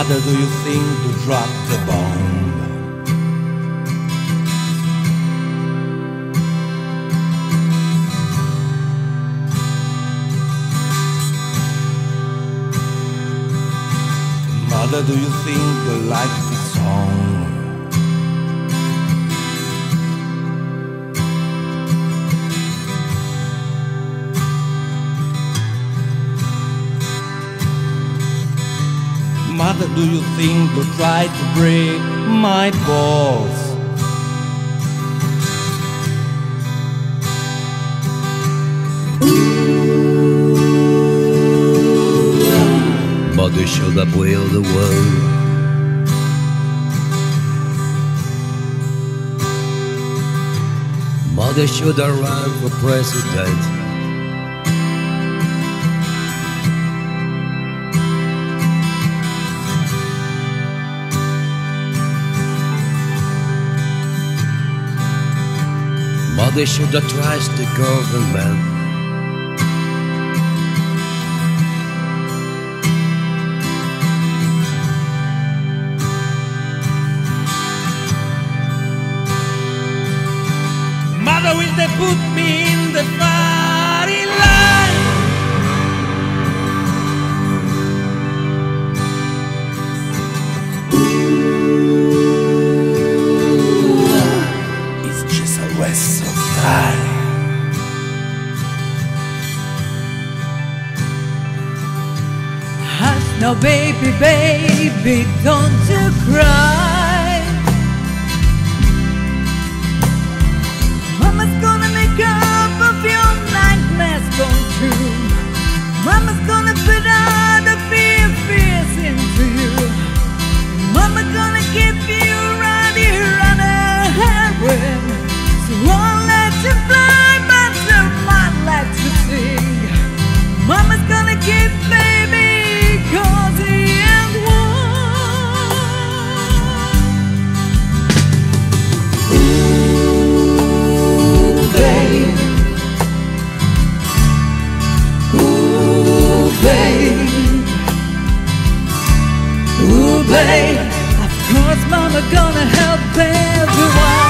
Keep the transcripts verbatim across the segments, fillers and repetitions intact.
Mother, do you think to drop the bomb? Mother, do you think you like this song? Mother, do you think you try to break my balls? Mother should have willed the world. Mother should have run for president. Mother should have trusted the government. Mother, will they put me in the firing line? It's just a waste of time. Hush now, baby, baby, don't you cry. Mama's gonna make up of your nightmares come true. Mama's gonna put all the fear fears into you. Mama's gonna keep you right here on her heroin. So won't let you fly, but she might let you sing. Mama's gonna keep baby cozy and warm. Ooh, babe. Ooh, babe. Ooh, babe. Of course, Mama gonna help everyone.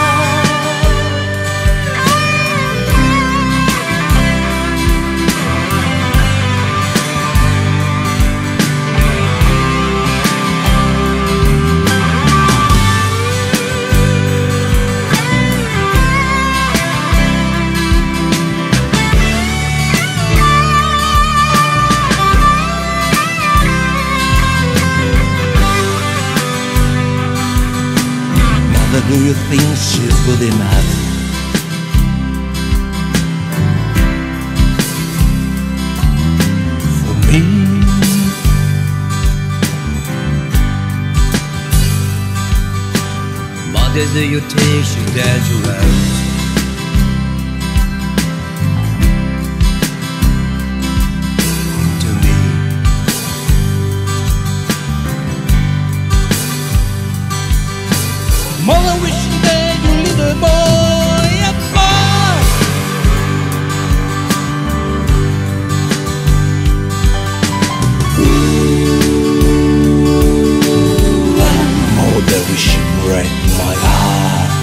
Mother, do you think she's good enough? For me? Mother, do you think she's dangerous? To me. Mother, wishing that you little boy apart. Mother, wishing break my heart.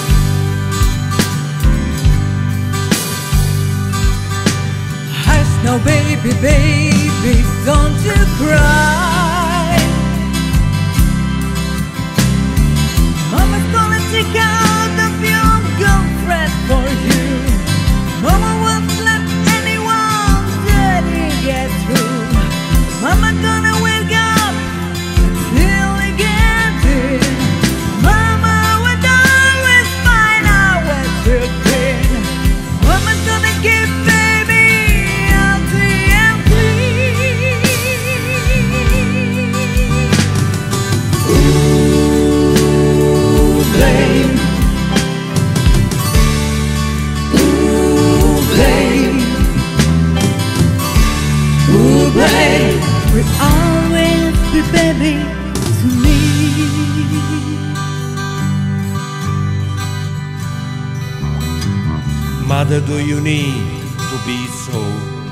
Hush now, baby, baby, don't you cry. Mama's gonna take out of your girlfriend for you. Mama won't let anyone dirty get through. Mama gonna wake up until we get in. Mama would always find out where you've been. Mama's gonna keep baby healthy and clean. Ooh, babe. Ooh, babe. Ooh, babe. Will always be baby to me. Mother, do you need to be so